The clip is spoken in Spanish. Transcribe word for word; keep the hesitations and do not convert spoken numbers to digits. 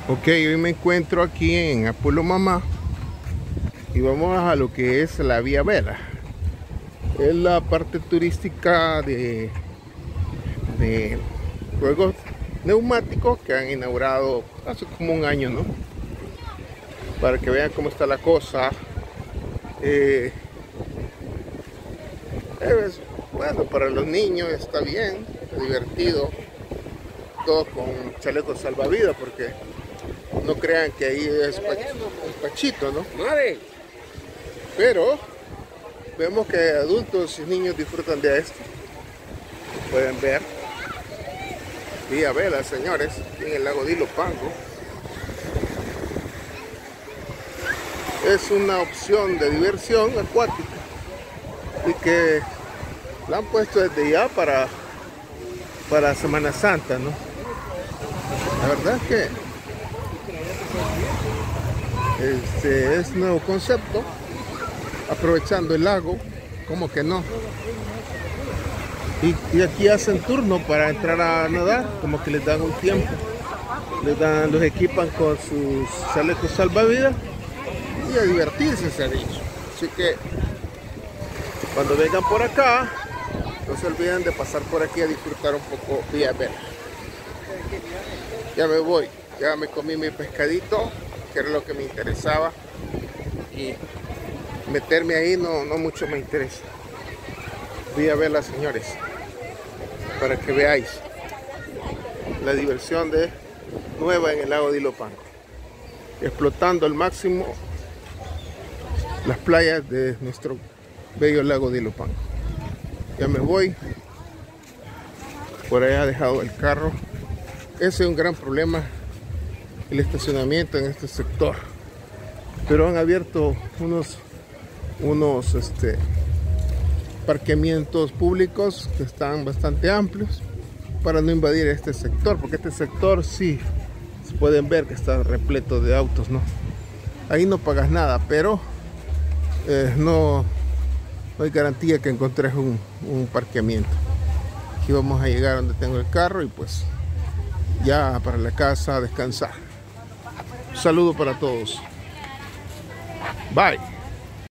Ok, hoy me encuentro aquí en Apolo Mamá y vamos a lo que es la Vía Vela. Es la parte turística de, de juegos neumáticos que han inaugurado hace como un año, ¿no? Para que vean cómo está la cosa. Eh, es, bueno, para los niños está bien, está divertido. Todo con chalecos salvavidas, porque no crean que ahí es un pachito, ¿no? Pero vemos que adultos y niños disfrutan de esto. Pueden ver. Vía Vela, señores, aquí en el lago de Ilopango. Es una opción de diversión acuática y que la han puesto desde ya para, para Semana Santa, ¿no? La verdad es que este es un nuevo concepto, aprovechando el lago, como que no. Y, y aquí hacen turno para entrar a nadar, como que les dan un tiempo. Les dan, los equipan con sus chalecos salvavidas y a divertirse, se ha dicho. Así que cuando vengan por acá, no se olviden de pasar por aquí a disfrutar un poco Vía Vela. Ya me voy, ya me comí mi pescadito, que era lo que me interesaba, y meterme ahí no, no mucho me interesa. Vía Vela, señores, para que veáis la diversión de nueva en el lago de Ilopango, explotando al máximo las playas de nuestro bello lago de Ilopango. Ya me voy, por allá he dejado el carro. Ese es un gran problema, el estacionamiento en este sector, pero han abierto unos unos este, parqueamientos públicos que están bastante amplios para no invadir este sector, porque este sector sí se pueden ver que está repleto de autos, ¿no? Ahí no pagas nada, pero eh, no, no hay garantía que encontres un, un parqueamiento. Aquí vamos a llegar donde tengo el carro y pues ya para la casa a descansar. Un saludo para todos. Bye.